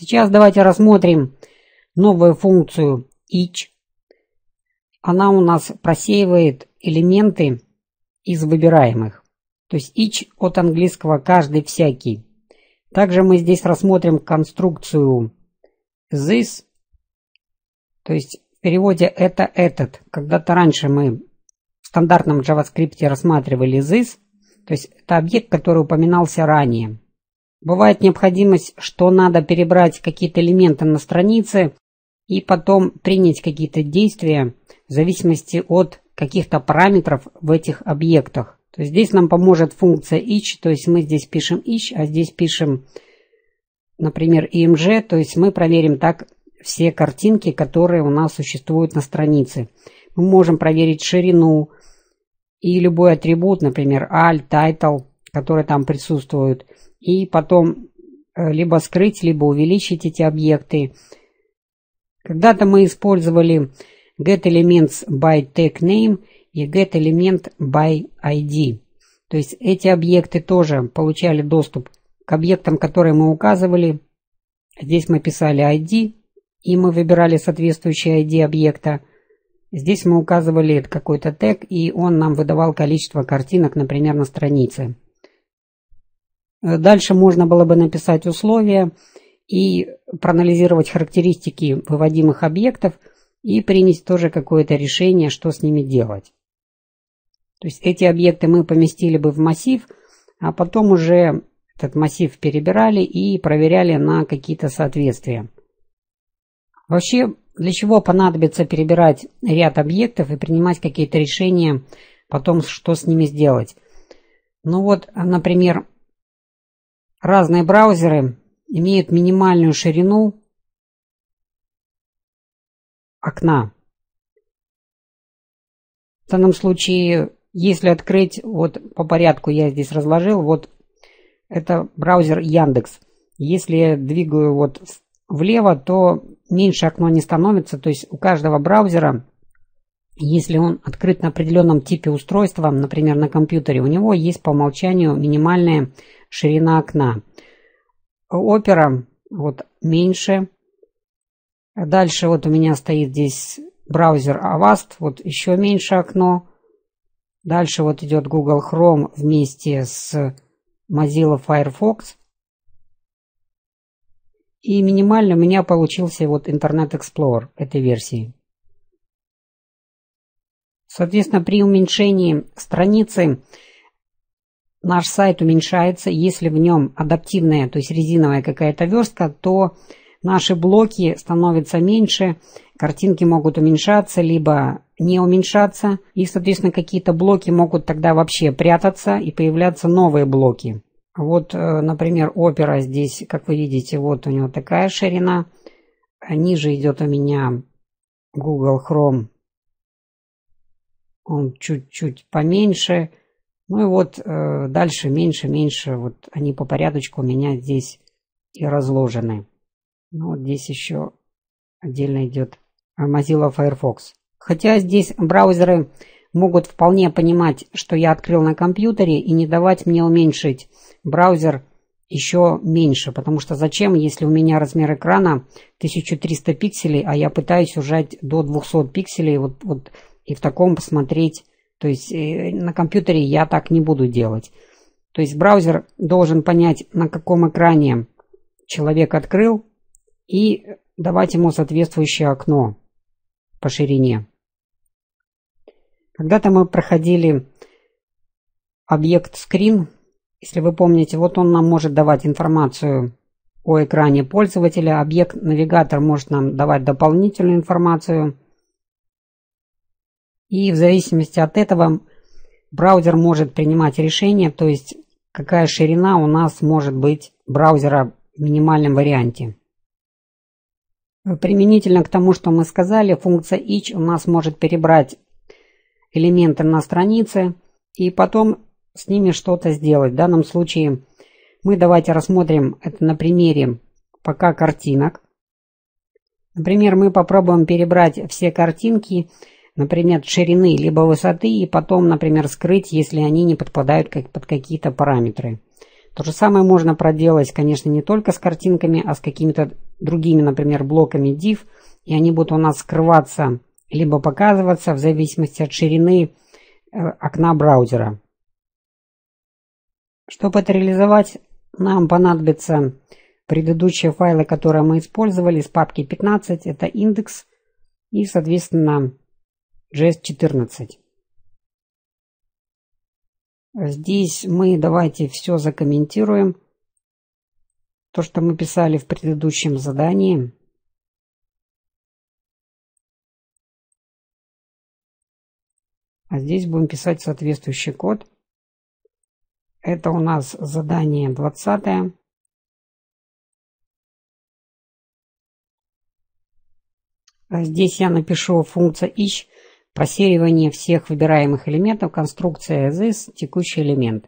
Сейчас давайте рассмотрим новую функцию each. Она у нас просеивает элементы из выбираемых. То есть each от английского каждый, всякий. Также мы здесь рассмотрим конструкцию this. То есть в переводе это этот. Когда-то раньше мы в стандартном JavaScript рассматривали this. То есть это объект, который упоминался ранее. Бывает необходимость, что надо перебрать какие-то элементы на странице и потом принять какие-то действия в зависимости от каких-то параметров в этих объектах. То есть здесь нам поможет функция each, то есть мы здесь пишем each, а здесь пишем, например, img, то есть мы проверим так все картинки, которые у нас существуют на странице. Мы можем проверить ширину и любой атрибут, например, alt, title, который там присутствует, и потом либо скрыть, либо увеличить эти объекты. Когда-то мы использовали getElements by TagName и getElement by ID. То есть эти объекты тоже получали доступ к объектам, которые мы указывали. Здесь мы писали ID, и мы выбирали соответствующий ID объекта. Здесь мы указывали какой-то тег, и он нам выдавал количество картинок, например, на странице. Дальше можно было бы написать условия и проанализировать характеристики выводимых объектов и принять тоже какое-то решение, что с ними делать. То есть эти объекты мы поместили бы в массив, а потом уже этот массив перебирали и проверяли на какие-то соответствия. Вообще, для чего понадобится перебирать ряд объектов и принимать какие-то решения потом, что с ними сделать? Ну вот, например, разные браузеры имеют минимальную ширину окна. В данном случае, если открыть, вот по порядку я здесь разложил, вот это браузер Яндекс. Если я двигаю вот влево, то меньше окно не становится, то есть у каждого браузера, если он открыт на определенном типе устройства, например, на компьютере, у него есть по умолчанию минимальная ширина окна. Opera вот меньше. Дальше вот у меня стоит здесь браузер Avast, вот еще меньше окно. Дальше вот идет Google Chrome вместе с Mozilla Firefox. И минимально у меня получился вот Internet Explorer этой версии. Соответственно, при уменьшении страницы наш сайт уменьшается. Если в нем адаптивная, то есть резиновая какая-то верстка, то наши блоки становятся меньше, картинки могут уменьшаться, либо не уменьшаться. И, соответственно, какие-то блоки могут тогда вообще прятаться и появляться новые блоки. Вот, например, Opera здесь, как вы видите, вот у него такая ширина. Ниже идет у меня Google Chrome. Он чуть-чуть поменьше. Ну и вот дальше меньше. Вот они по порядочку у меня здесь и разложены. Ну вот здесь еще отдельно идет Mozilla Firefox. Хотя здесь браузеры могут вполне понимать, что я открыл на компьютере, и не давать мне уменьшить браузер еще меньше. Потому что зачем, если у меня размер экрана 1300 пикселей, а я пытаюсь ужать до 200 пикселей вот, и в таком посмотреть. То есть на компьютере я так не буду делать. То есть браузер должен понять, на каком экране человек открыл, и давать ему соответствующее окно по ширине. Когда-то мы проходили объект screen. Если вы помните, вот он нам может давать информацию о экране пользователя. Объект навигатор может нам давать дополнительную информацию. И в зависимости от этого браузер может принимать решение, то есть какая ширина у нас может быть браузера в минимальном варианте. Применительно к тому, что мы сказали, функция each у нас может перебрать элементы на странице и потом с ними что-то сделать. В данном случае мы давайте рассмотрим это на примере пока картинок. Например, мы попробуем перебрать все картинки, например, ширины либо высоты, и потом, например, скрыть, если они не подпадают под какие-то параметры. То же самое можно проделать, конечно, не только с картинками, а с какими-то другими, например, блоками div, и они будут у нас скрываться либо показываться в зависимости от ширины окна браузера. Чтобы это реализовать, нам понадобятся предыдущие файлы, которые мы использовали из папки 15. Это индекс и, соответственно, JS14. Здесь мы давайте все закомментируем. То, что мы писали в предыдущем задании. А здесь будем писать соответствующий код. Это у нас задание 20. Здесь я напишу функция each, просеивание всех выбираемых элементов, конструкция this, текущий элемент.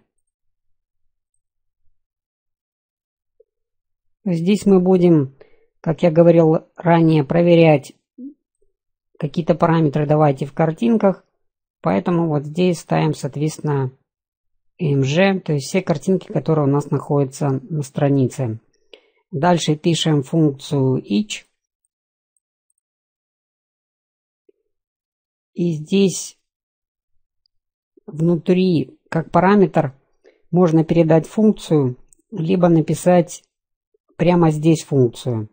Здесь мы будем, как я говорил ранее, проверять какие-то параметры давайте в картинках. Поэтому вот здесь ставим, соответственно, img, то есть все картинки, которые у нас находятся на странице. Дальше пишем функцию each. И здесь внутри, как параметр, можно передать функцию, либо написать прямо здесь функцию.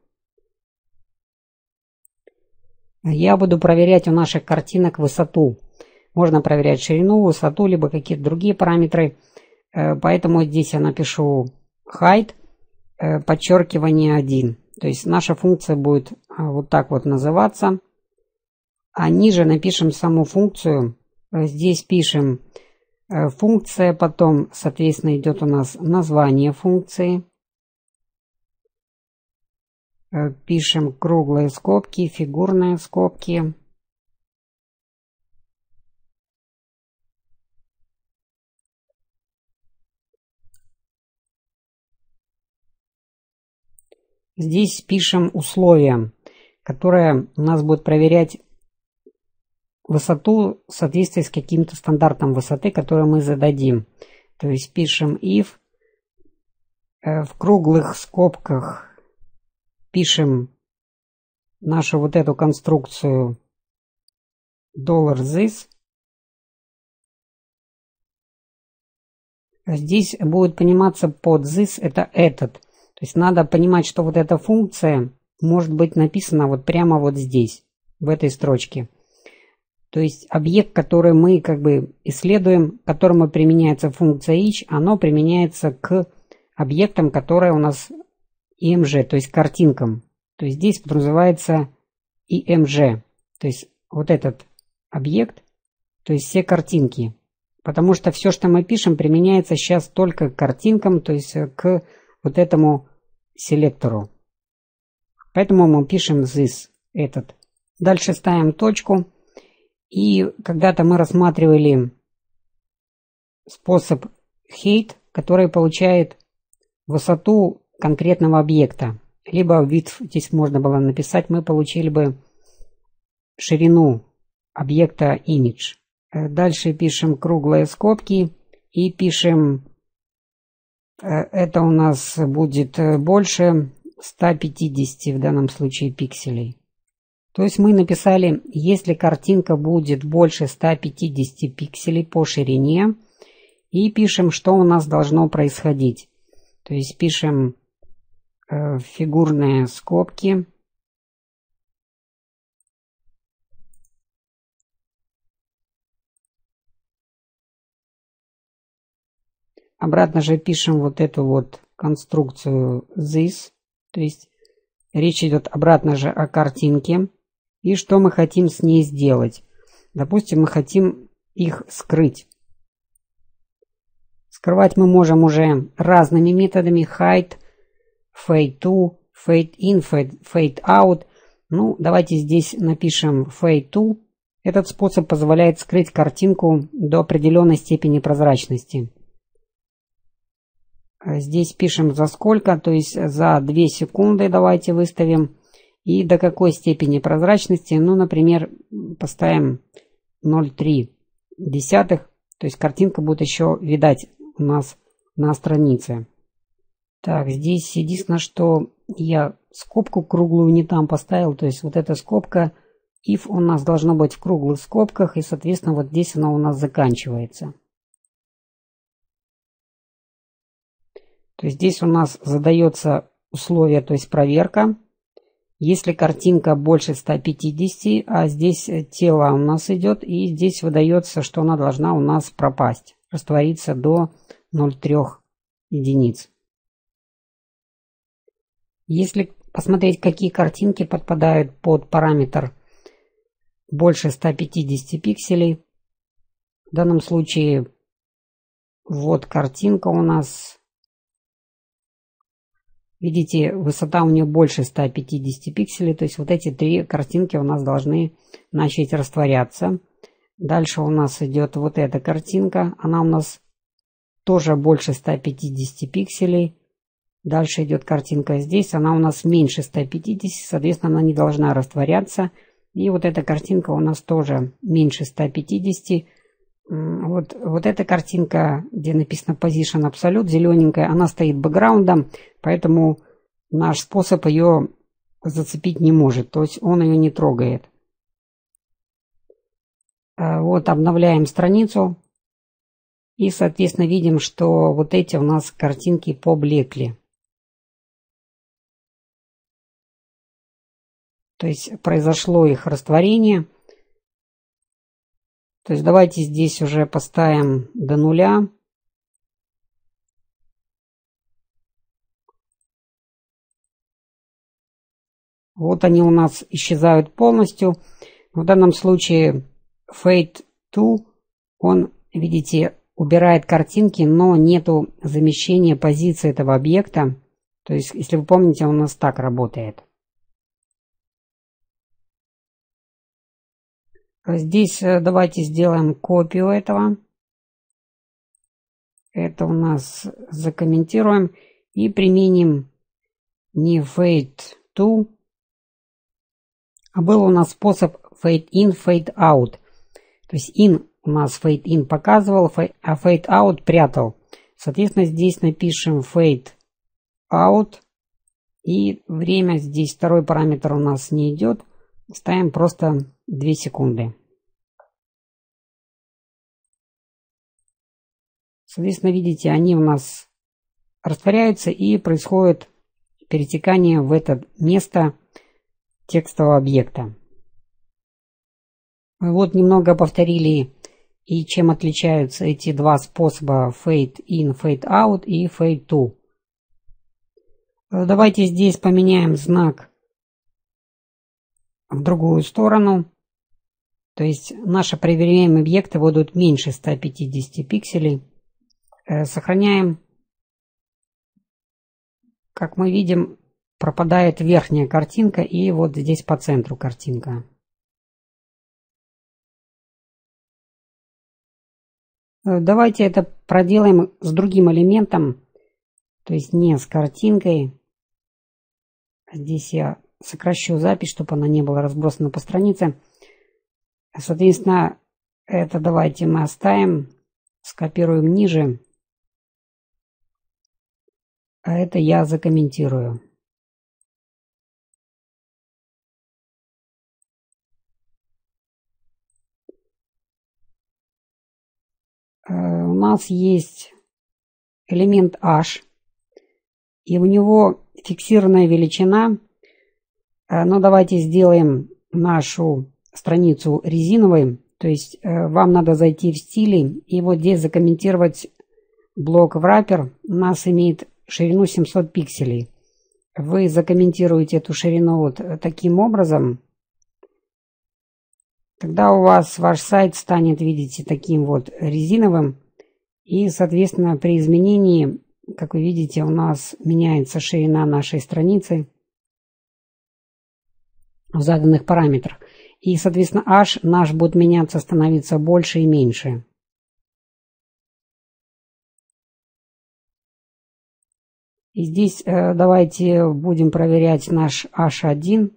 Я буду проверять у наших картинок высоту. Можно проверять ширину, высоту, либо какие-то другие параметры. Поэтому здесь я напишу height, подчеркивание 1. То есть наша функция будет вот так вот называться. А ниже напишем саму функцию. Здесь пишем функция, потом, соответственно, идет у нас название функции. Пишем круглые скобки, фигурные скобки. Здесь пишем условия, которые у нас будут проверять высоту в соответствии с каким-то стандартом высоты, который мы зададим. То есть пишем if, в круглых скобках пишем нашу вот эту конструкцию $this. Здесь будет пониматься под this это этот. То есть надо понимать, что вот эта функция может быть написана вот прямо вот здесь, в этой строчке. То есть объект, который мы как бы исследуем, к которому применяется функция each, оно применяется к объектам, которые у нас img, то есть картинкам. То есть здесь подразумевается img, то есть вот этот объект, то есть все картинки. Потому что все, что мы пишем, применяется сейчас только к картинкам, то есть к вот этому селектору. Поэтому мы пишем this, этот. Дальше ставим точку. И когда-то мы рассматривали способ height, который получает высоту конкретного объекта. Либо width, здесь можно было написать, мы получили бы ширину объекта image. Дальше пишем круглые скобки и пишем, это у нас будет больше 150 в данном случае пикселей. То есть мы написали, если картинка будет больше 150 пикселей по ширине, и пишем, что у нас должно происходить. То есть пишем фигурные скобки. Обратно же пишем вот эту вот конструкцию this. То есть речь идет обратно же о картинке. И что мы хотим с ней сделать? Допустим, мы хотим их скрыть. Скрывать мы можем уже разными методами. Hide, fade to, fade in, fade out. Ну, давайте здесь напишем fade to. Этот способ позволяет скрыть картинку до определенной степени прозрачности. Здесь пишем за сколько, то есть за 2 секунды давайте выставим. И до какой степени прозрачности, ну, например, поставим 0,3. То есть картинка будет еще видать у нас на странице. Так, здесь единственное, что я скобку круглую не там поставил. То есть вот эта скобка if у нас должно быть в круглых скобках. И, соответственно, вот здесь она у нас заканчивается. То есть здесь у нас задается условие, то есть проверка. Если картинка больше 150, а здесь тело у нас идет, и здесь выдается, что она должна у нас пропасть, раствориться до 0,3 единиц. Если посмотреть, какие картинки подпадают под параметр больше 150 пикселей, в данном случае вот картинка у нас, видите, высота у нее больше 150 пикселей, то есть вот эти три картинки у нас должны начать растворяться. Дальше у нас идет вот эта картинка, она у нас тоже больше 150 пикселей. Дальше идет картинка здесь, она у нас меньше 150, соответственно, она не должна растворяться. И вот эта картинка у нас тоже меньше 150. Вот эта картинка, где написано Position Absolute, зелененькая, она стоит бэкграундом, поэтому наш способ ее зацепить не может, то есть он ее не трогает. Вот обновляем страницу и, соответственно, видим, что вот эти у нас картинки поблекли. То есть произошло их растворение. То есть давайте здесь уже поставим до 0. Вот они у нас исчезают полностью. В данном случае Fade to, он, видите, убирает картинки, но нету замещения позиции этого объекта. То есть, если вы помните, он у нас так работает. Здесь давайте сделаем копию этого. Это у нас закомментируем и применим не fade to, а был у нас способ fade in, fade out. То есть in у нас fade in показывал, а fade out прятал. Соответственно, здесь напишем fade out. И время здесь, второй параметр у нас не идет. Ставим просто 2 секунды. Соответственно, видите, они у нас растворяются и происходит перетекание в это место текстового объекта. Вот немного повторили, и чем отличаются эти два способа fade in, fade out и fade to. Давайте здесь поменяем знак в другую сторону. То есть наши проверяемые объекты будут меньше 150 пикселей. Сохраняем. Как мы видим, пропадает верхняя картинка и вот здесь по центру картинка. Давайте это проделаем с другим элементом, то есть не с картинкой. Здесь я сокращу запись, чтобы она не была разбросана по странице. Соответственно, это давайте мы оставим, скопируем ниже. А это я закомментирую. У нас есть элемент H, и у него фиксированная величина. Но давайте сделаем нашу страницу резиновой. То есть вам надо зайти в стили и вот здесь закомментировать блок wrapper. У нас имеет ширину 700 пикселей. Вы закомментируете эту ширину вот таким образом. Тогда у вас ваш сайт станет, видите, таким вот резиновым. И, соответственно, при изменении, как вы видите, у нас меняется ширина нашей страницы в заданных параметрах. И, соответственно, H наш будет меняться, становиться больше и меньше. И здесь давайте будем проверять наш H1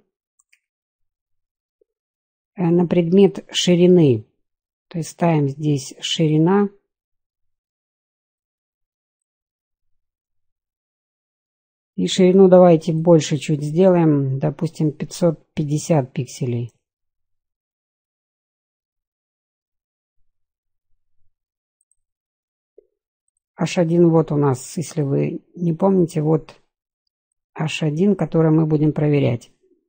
на предмет ширины. То есть ставим здесь ширина. И ширину давайте больше чуть сделаем, допустим, 550 пикселей. H1 вот у нас, если вы не помните, вот H1, который мы будем проверять.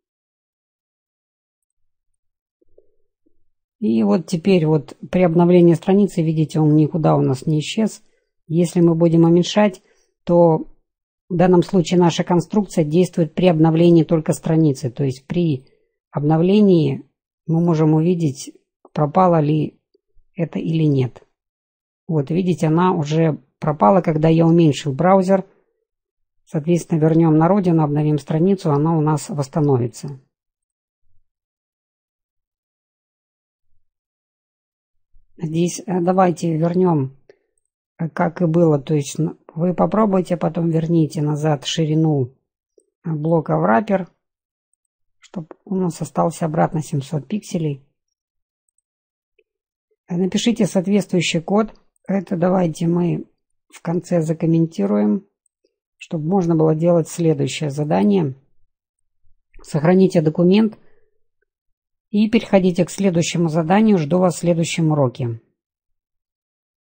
И вот теперь вот при обновлении страницы, видите, он никуда у нас не исчез. Если мы будем уменьшать, то в данном случае наша конструкция действует при обновлении только страницы. То есть при обновлении мы можем увидеть, пропало ли это или нет. Вот видите, она уже пропала, когда я уменьшил браузер. Соответственно, вернем на родину, обновим страницу, она у нас восстановится. Здесь давайте вернем, как и было. То есть вы попробуйте, потом верните назад ширину блока wrapper, чтобы у нас остался обратно 700 пикселей. Напишите соответствующий код. Это давайте мы в конце закомментируем, чтобы можно было делать следующее задание. Сохраните документ и переходите к следующему заданию. Жду вас в следующем уроке.